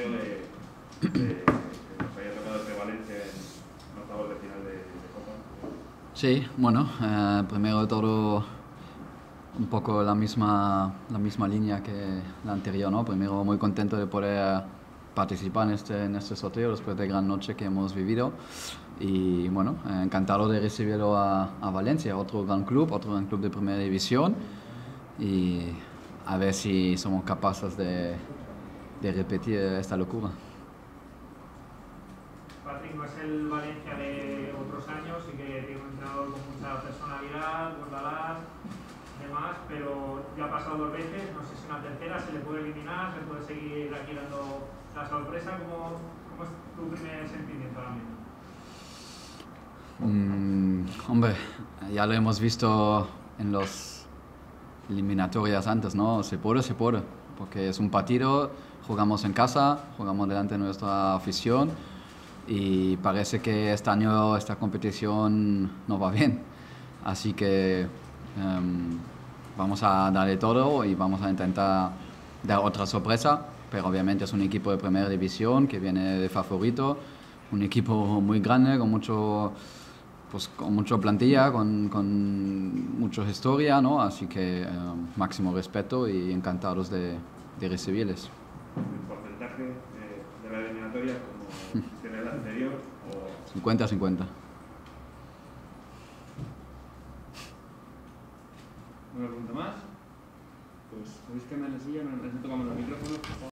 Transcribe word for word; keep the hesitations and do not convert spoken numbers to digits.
sorteo de, de, de que nos haya tocado este Valencia en octavos de final de, de Copa. Sí, bueno, eh, primero de todo un poco la misma, la misma línea que la anterior, ¿no? Primero muy contento de poder participar en este, en este sorteo después de la gran noche que hemos vivido y bueno, eh, encantado de recibirlo a, a Valencia, otro gran club, otro gran club de primera división y a ver si somos capaces de, de repetir esta locura. Patrick no es el Valencia de otros años y que tiene un entrenador con mucha personalidad, Bordalás, demás, pero ya ha pasado dos veces, no sé si una tercera se le puede eliminar, se puede seguir aquí dando la sorpresa. ¿Cómo, cómo es tu primer sentimiento ahora mismo? Mm, hombre, ya lo hemos visto en los eliminatorias antes, ¿no? Se puede, se puede, porque es un partido, jugamos en casa, jugamos delante de nuestra afición y parece que este año esta competición no va bien. Así que um, vamos a darle todo y vamos a intentar dar otra sorpresa, pero obviamente es un equipo de primera división que viene de favorito, un equipo muy grande con mucho... Pues con mucha plantilla, con, con mucha historia, ¿no? Así que eh, máximo respeto y encantados de, de recibirles. ¿El porcentaje de, de la eliminatoria como tiene el anterior? O... cincuenta a cincuenta. ¿Una pregunta más? Pues podéis cambiar la silla, nos tocamos los micrófonos.